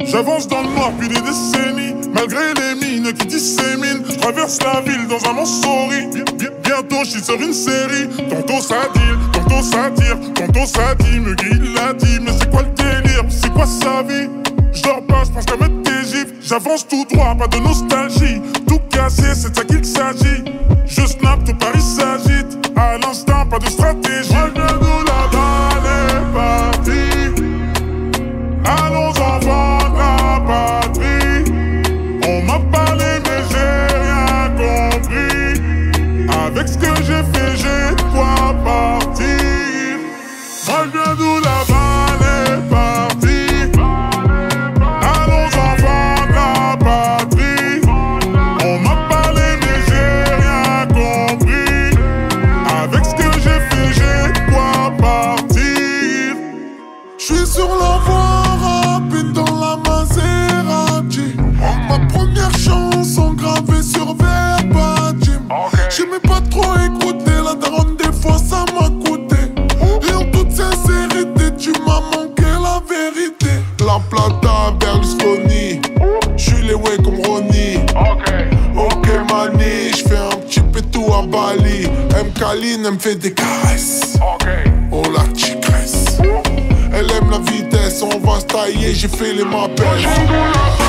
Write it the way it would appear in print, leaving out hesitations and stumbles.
J'avance dans le noir depuis des décennies, malgré les mines qui disséminent. Je traverse la ville dans un Montsouris. Bientôt je suis sur une série. Tantôt ça deal, tantôt ça tire, tantôt ça dit. Me guide l'a dit, mais c'est quoi le délire? C'est quoi sa vie? Je dors pas, je pense qu'à mettre des gifs. J'avance tout droit, pas de nostalgie. Tout cassé, c'est de ça qu'il s'agit. Je snap, tout Paris s'agite. À l'instant, pas de stratégie. Moi je viens d'où la balle est partie. Allons enfants de la patrie. On m'a parlé mais j'ai rien compris. Avec ce que j'ai fait, j'ai de quoi partir. Moi je viens d'où la balle est partie. Allons enfants de la patrie. On m'a parlé mais j'ai rien compris. Avec ce que j'ai fait, j'ai de quoi partir. J'suis sur la voie rapide dans la Maserati. Ma première chanson gravée sur reverb Gims. J'aimais pas trop écouter la daronne, des fois ça m'a coûté. Et en toute sincérité, tu m'as manqué la vérité. La plata, Berlusconi. J'suis les way comme Ronnie. Ok mani, j'fais un petit pétou à Bali. M Kaline, elle me fait des caresses. Oh la tigresse. Elle aime la vitesse, on va se tailler, j'ai fait les mapelles.